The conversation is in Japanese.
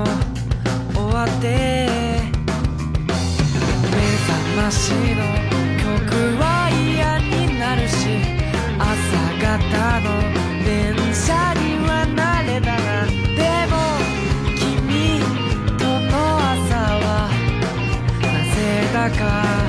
終わって目覚ましの曲は嫌になるし朝方の電車には慣れたな。でも君との朝はなぜだか